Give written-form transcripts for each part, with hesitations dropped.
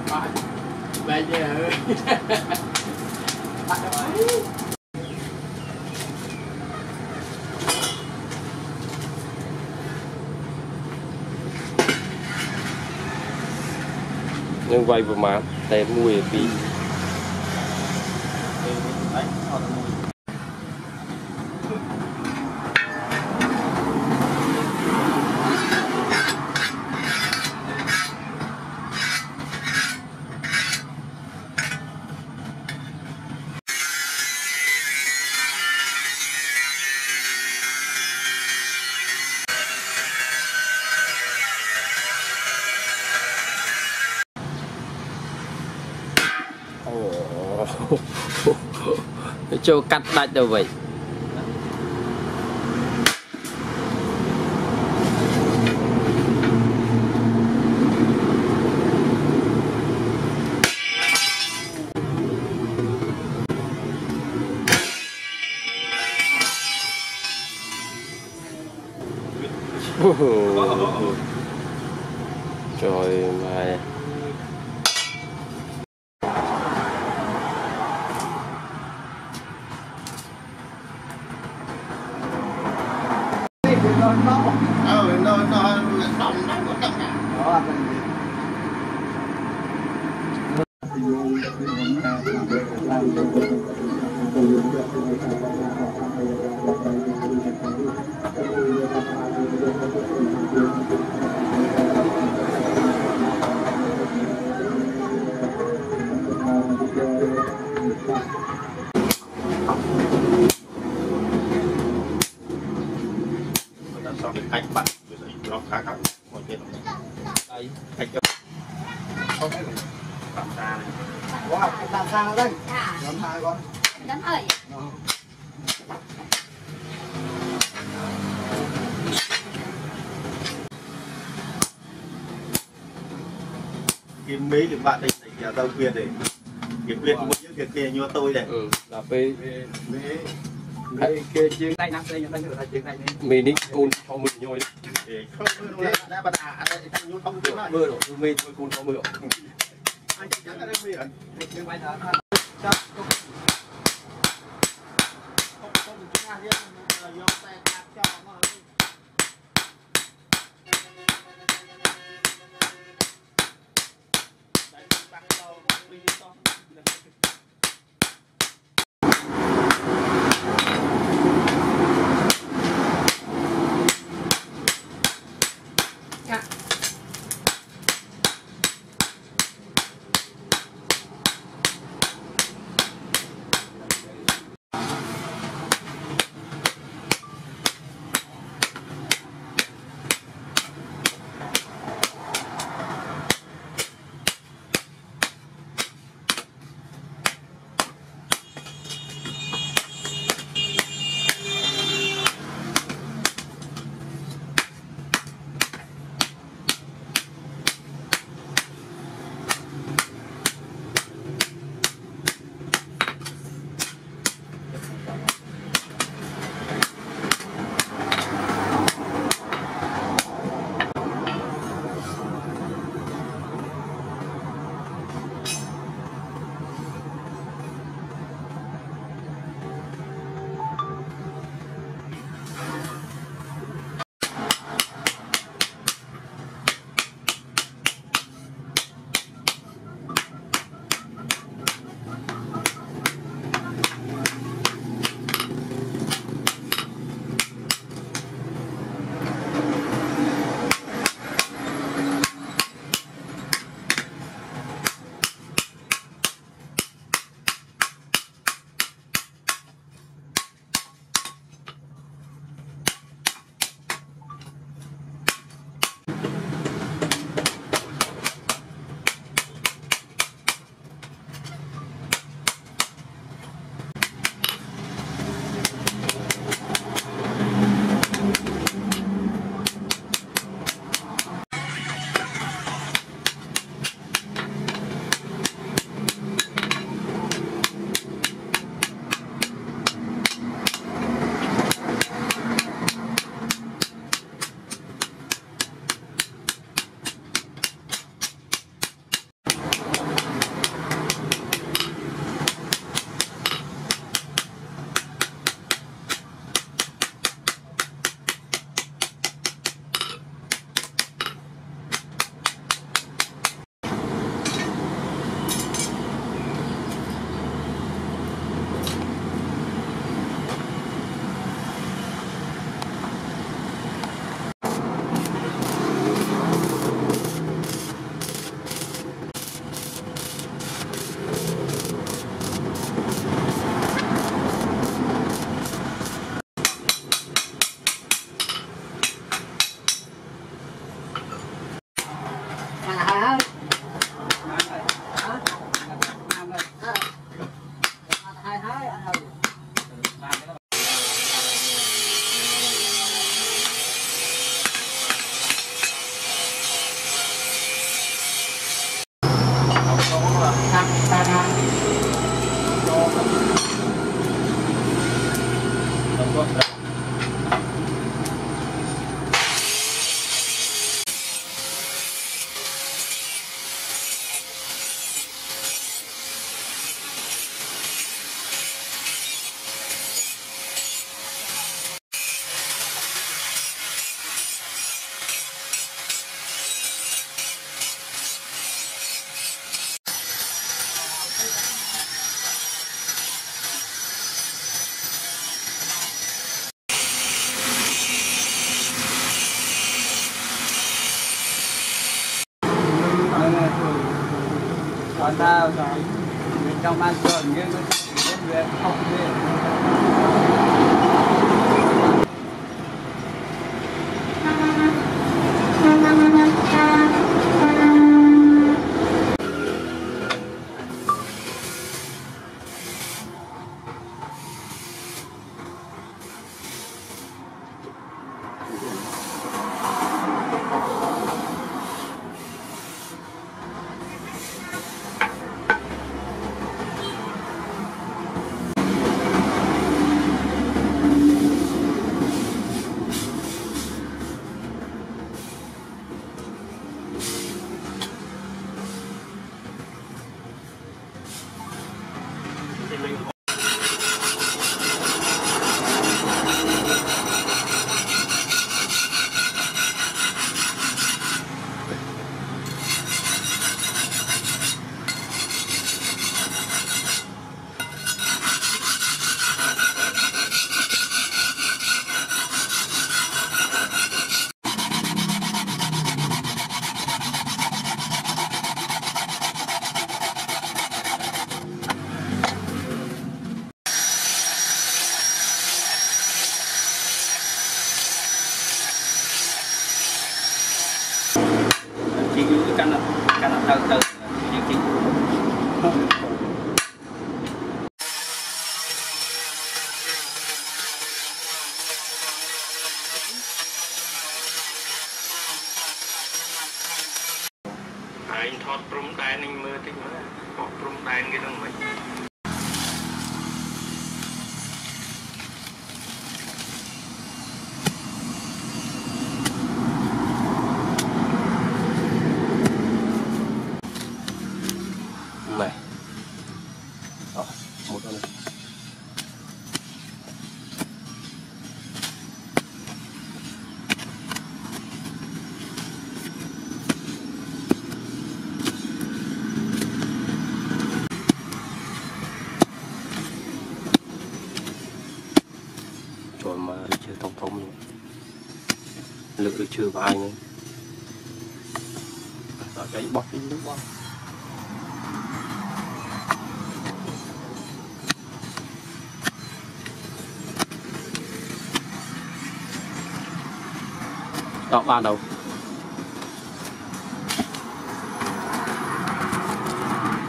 Bây giờ nhưng vay vừa mà tem mùi vì cho cắt đạch đâu vậy. Trời mày cách bạn nó khá khá mọi chuyện đây cách cho không tạm xa này wow tạm xa đây nhóm hai con đánh ơi kiếm mấy cái bạn đây là tao quyền để kiếm quyền một những việc kia như tôi này là p kia chiếc tay nắp đây đây là chiếc tay mình đi côn không mình nhồi không đã bắt à đây không được mưa rồi mình thôi côn không mưa anh chắc là đây mưa nhưng bây giờ chắc không chúng ta biết là do tay cắt cho mà còn ta trong ban tuần như việc học việc chỉ cứ căn là từ từ những cái anh thoát prum đan anh mơ thích mà họ prum đan cái đó mình này một con này rồi mà chưa thông thông luôn lực được chưa vào nữa cái bọt đi đúng không đó ban đầu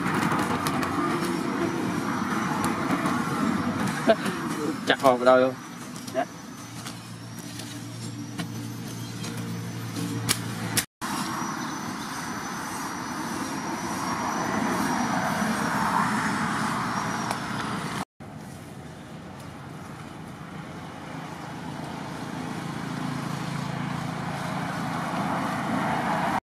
chắc vào đâu